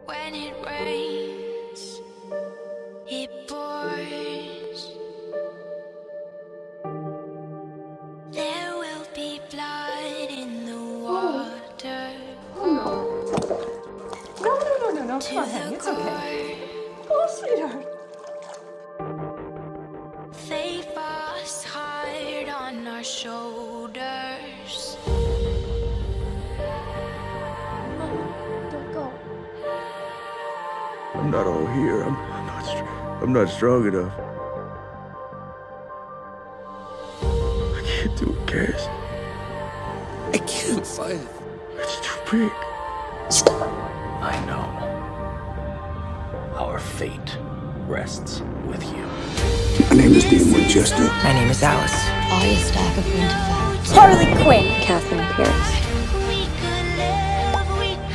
When it rains, it pours. There will be blood in the water. No. Come on, honey. It's okay. Oh, sweetheart. They pass hard on our shoulders. Don't go. I'm not all here. I'm not strong enough. I can't do it, Cass. I can't fight it. It's too big. I know. Our fate rests with you. My name is Dean Winchester. My name is Alice. Arya Stark of Winterfell. Harley Quinn. Catherine Pierce. We could live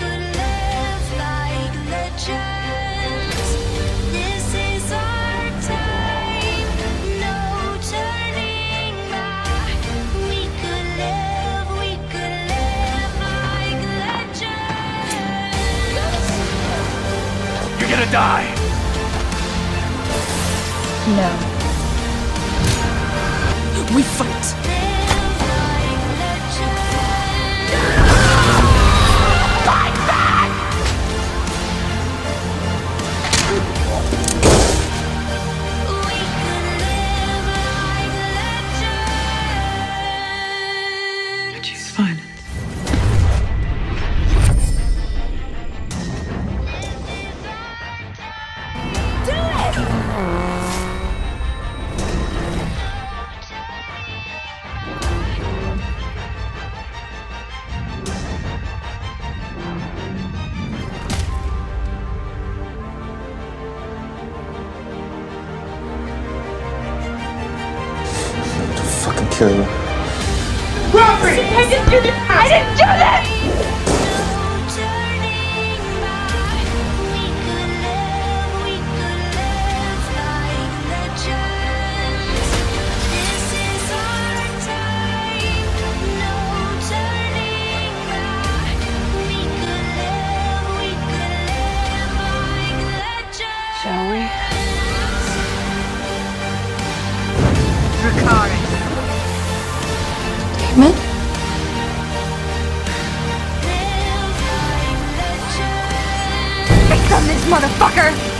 like legends. This is our time, no turning back. We could live like legends. You're gonna die! No. We fight. Live like legends. Fight back! We could live like legends. She's fine. Fucking kill you. Robert! I didn't do this! I didn't do this! No turning back. We could live like legends. This is our time. No turning back. We could live like legends. Shall we? Damon? Live like legends. Fix on this motherfucker!